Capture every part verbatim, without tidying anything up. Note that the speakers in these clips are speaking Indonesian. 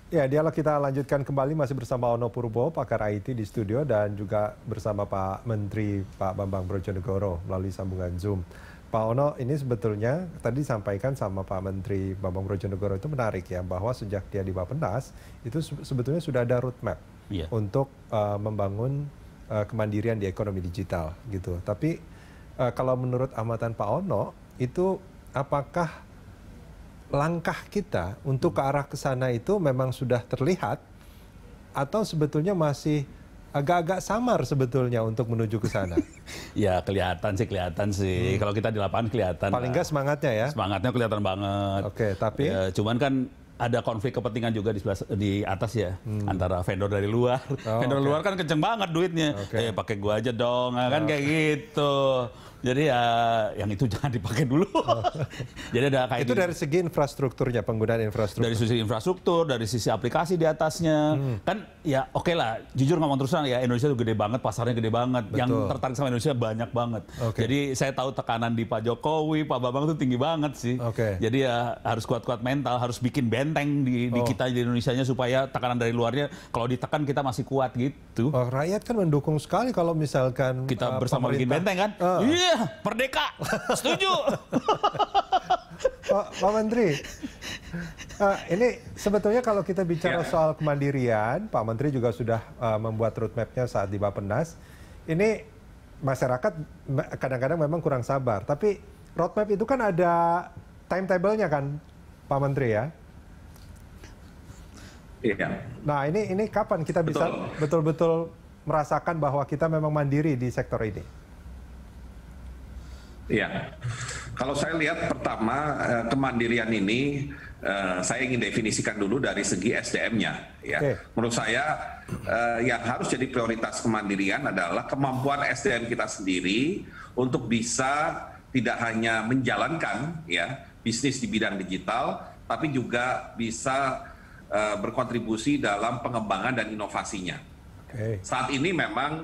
Ya, dialog kita lanjutkan kembali masih bersama Ono Purbo, pakar I T di studio, dan juga bersama Pak Menteri Pak Bambang Brojonegoro melalui sambungan Zoom. Pak Ono, ini sebetulnya tadi disampaikan sama Pak Menteri Bambang Brojonegoro itu menarik ya, bahwa sejak dia di Bappenas itu sebetulnya sudah ada roadmap yeah. untuk uh, membangun uh, kemandirian di ekonomi digital gitu. Tapi uh, kalau menurut amatan Pak Ono, itu apakah langkah kita untuk ke arah ke sana itu memang sudah terlihat atau sebetulnya masih agak-agak samar sebetulnya untuk menuju ke sana? Ya kelihatan sih, kelihatan sih. Hmm. Kalau kita di lapangan kelihatan. Paling nggak semangatnya ya? Semangatnya kelihatan banget. Oke, tapi? Ya, cuman kan ada konflik kepentingan juga di sebelah, di atas ya, hmm. antara vendor dari luar. Oh, vendor okay. luar kan kenceng banget duitnya. Okay. Eh pakai gua aja dong, kan oh. kayak gitu. Jadi ya yang itu jangan dipakai dulu. Oh. Jadi ada kayak itu gini. Dari segi infrastrukturnya, penggunaan infrastruktur. Dari sisi infrastruktur, dari sisi aplikasi di atasnya. Hmm. Kan ya oke okay lah, jujur ngomong terusan ya, Indonesia itu gede banget, pasarnya gede banget. Betul. Yang tertarik sama Indonesia banyak banget. Okay. Jadi saya tahu tekanan di Pak Jokowi, Pak Bambang itu tinggi banget sih. Okay. Jadi ya harus kuat-kuat mental, harus bikin benteng di, oh. di kita di Indonesianya supaya tekanan dari luarnya kalau ditekan kita masih kuat gitu. Oh, rakyat kan mendukung sekali kalau misalkan kita uh, bersama bikin benteng kan. Uh. Iya, merdeka, setuju. Pak, Pak Menteri, uh, ini sebetulnya kalau kita bicara yeah. soal kemandirian, Pak Menteri juga sudah uh, membuat roadmap-nya saat di Bappenas. Ini masyarakat kadang-kadang memang kurang sabar, tapi roadmap itu kan ada timetable-nya kan, Pak Menteri ya? Iya. Nah ini ini kapan kita bisa betul-betul merasakan bahwa kita memang mandiri di sektor ini? Iya, kalau saya lihat pertama kemandirian ini saya ingin definisikan dulu dari segi S D M-nya. Ya, okay. Menurut saya yang harus jadi prioritas kemandirian adalah kemampuan S D M kita sendiri untuk bisa tidak hanya menjalankan ya bisnis di bidang digital, tapi juga bisa berkontribusi dalam pengembangan dan inovasinya. Okay. Saat ini memang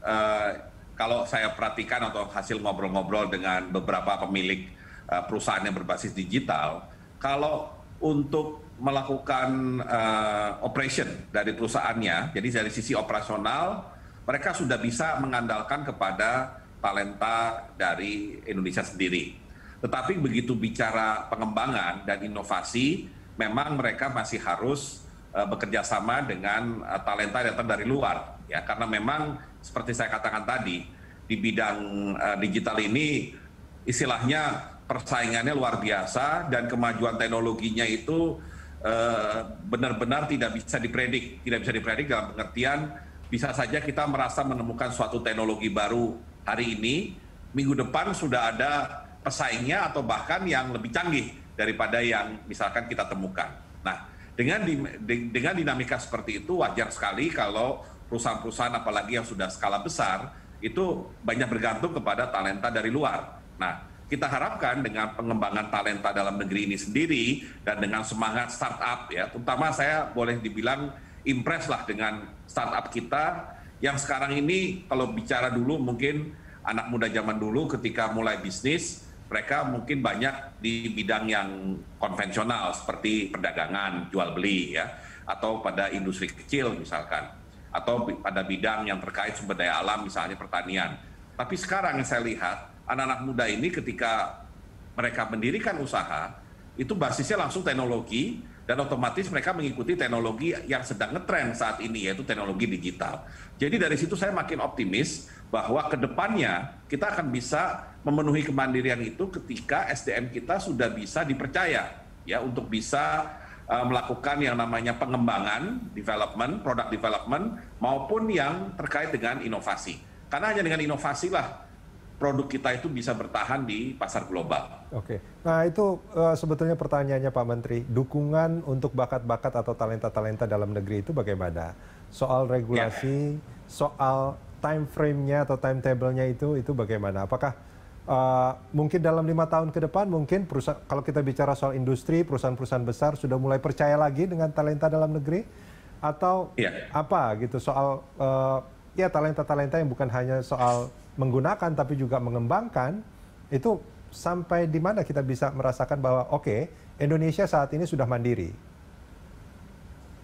kalau saya perhatikan atau hasil ngobrol-ngobrol dengan beberapa pemilik uh, perusahaan yang berbasis digital, kalau untuk melakukan uh, operation dari perusahaannya, jadi dari sisi operasional, mereka sudah bisa mengandalkan kepada talenta dari Indonesia sendiri. Tetapi begitu bicara pengembangan dan inovasi, memang mereka masih harus uh, bekerja sama dengan uh, talenta yang datang dari luar, ya karena memang seperti saya katakan tadi, di bidang uh, digital ini istilahnya persaingannya luar biasa dan kemajuan teknologinya itu benar-benar uh, tidak bisa dipredik. Tidak bisa dipredik dalam pengertian bisa saja kita merasa menemukan suatu teknologi baru hari ini, minggu depan sudah ada pesaingnya atau bahkan yang lebih canggih daripada yang misalkan kita temukan. Nah, dengan, di, dengan dinamika seperti itu wajar sekali kalau perusahaan-perusahaan apalagi yang sudah skala besar itu banyak bergantung kepada talenta dari luar. Nah, kita harapkan dengan pengembangan talenta dalam negeri ini sendiri dan dengan semangat startup ya, terutama saya boleh dibilang impress lah dengan startup kita yang sekarang ini kalau bicara dulu mungkin anak muda zaman dulu ketika mulai bisnis mereka mungkin banyak di bidang yang konvensional seperti perdagangan, jual beli ya, atau pada industri kecil misalkan, atau pada bidang yang terkait sumber daya alam misalnya pertanian. Tapi sekarang yang saya lihat anak-anak muda ini ketika mereka mendirikan usaha itu basisnya langsung teknologi dan otomatis mereka mengikuti teknologi yang sedang ngetren saat ini yaitu teknologi digital. Jadi dari situ saya makin optimis bahwa kedepannya kita akan bisa memenuhi kemandirian itu ketika S D M kita sudah bisa dipercaya ya untuk bisa Uh, melakukan yang namanya pengembangan, development, product development, maupun yang terkait dengan inovasi. Karena hanya dengan inovasi lah produk kita itu bisa bertahan di pasar global. Oke, nah itu uh, sebetulnya pertanyaannya Pak Menteri, dukungan untuk bakat-bakat atau talenta-talenta dalam negeri itu bagaimana? Soal regulasi, ya. soal time frame-nya atau timetable-nya itu itu bagaimana? Apakah Uh, mungkin dalam lima tahun ke depan mungkin perusahaan, kalau kita bicara soal industri, perusahaan-perusahaan besar sudah mulai percaya lagi dengan talenta dalam negeri atau yeah. apa gitu soal uh, ya talenta-talenta yang bukan hanya soal menggunakan tapi juga mengembangkan itu sampai di mana kita bisa merasakan bahwa oke okay, Indonesia saat ini sudah mandiri.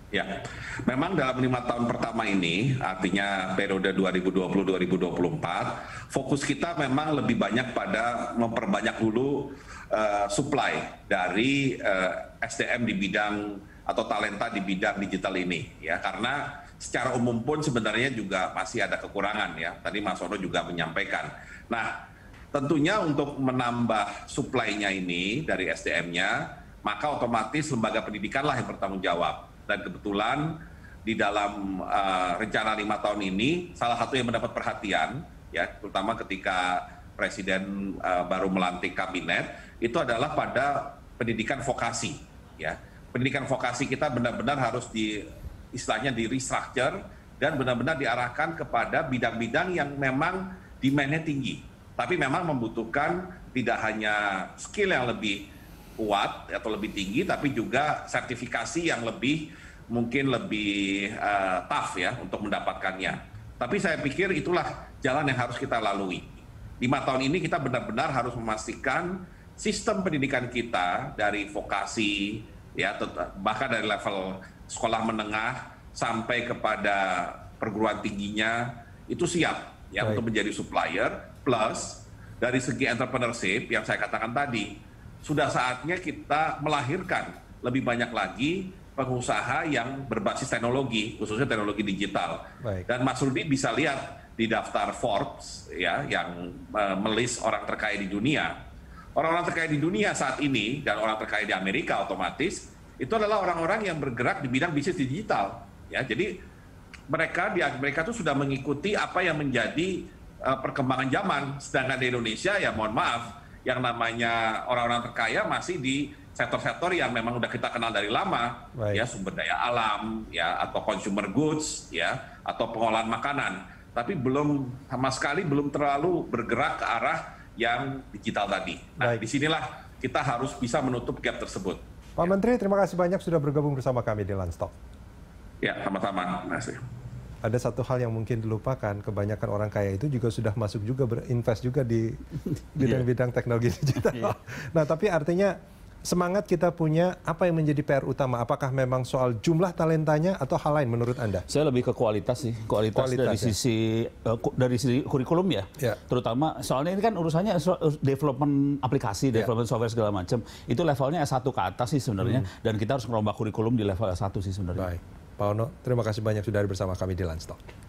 Ya, memang dalam lima tahun pertama ini, artinya periode dua ribu dua puluh sampai dua ribu dua puluh empat, fokus kita memang lebih banyak pada memperbanyak dulu uh, supply dari uh, S D M di bidang atau talenta di bidang digital ini, ya, karena secara umum pun sebenarnya juga masih ada kekurangan, ya. Tadi Mas Ono juga menyampaikan. Nah, tentunya untuk menambah supply-nya ini dari S D M-nya, maka otomatis lembaga pendidikan lah yang bertanggung jawab. Dan kebetulan di dalam uh, rencana lima tahun ini, salah satu yang mendapat perhatian, ya, terutama ketika Presiden uh, baru melantik kabinet, itu adalah pada pendidikan vokasi. Ya. Pendidikan vokasi kita benar-benar harus di, istilahnya di restructure, dan benar-benar diarahkan kepada bidang-bidang yang memang demand-nya tinggi. Tapi memang membutuhkan tidak hanya skill yang lebih kuat atau lebih tinggi, tapi juga sertifikasi yang lebih mungkin lebih uh, tough ya untuk mendapatkannya. Tapi saya pikir itulah jalan yang harus kita lalui. Lima tahun ini kita benar-benar harus memastikan sistem pendidikan kita dari vokasi, ya, bahkan dari level sekolah menengah sampai kepada perguruan tingginya itu siap ya Baik. untuk menjadi supplier. Plus dari segi entrepreneurship yang saya katakan tadi, sudah saatnya kita melahirkan lebih banyak lagi pengusaha yang berbasis teknologi, khususnya teknologi digital. Baik. Dan Mas Rudi bisa lihat di daftar Forbes ya yang uh, melis orang terkaya di dunia. Orang-orang terkaya di dunia saat ini dan orang terkaya di Amerika otomatis itu adalah orang-orang yang bergerak di bidang bisnis digital. Ya, jadi mereka di Amerika itu sudah mengikuti apa yang menjadi uh, perkembangan zaman. Sedangkan di Indonesia ya mohon maaf, yang namanya orang-orang terkaya masih di sektor-sektor yang memang udah kita kenal dari lama, Baik. ya sumber daya alam, ya atau consumer goods, ya atau pengolahan makanan, tapi belum sama sekali belum terlalu bergerak ke arah yang digital tadi. Nah, Baik. disinilah kita harus bisa menutup gap tersebut. Pak ya. Menteri, terima kasih banyak sudah bergabung bersama kami di Lunch Talk. Ya, sama-sama. Terima kasih. Ada satu hal yang mungkin dilupakan, kebanyakan orang kaya itu juga sudah masuk juga berinvest juga di bidang-bidang teknologi digital. Nah, tapi artinya semangat kita punya apa yang menjadi P R utama? Apakah memang soal jumlah talentanya atau hal lain menurut Anda? Saya lebih ke kualitas sih, kualitas, kualitas dari ya? sisi uh, dari sisi kurikulum ya. ya. Terutama soalnya ini kan urusannya development aplikasi, development ya. software segala macam. Itu levelnya S satu ke atas sih sebenarnya, hmm. dan kita harus merombak kurikulum di level S satu sih sebenarnya. Baik. Pak Ono, terima kasih banyak sudah bersama kami di Lunch Talk.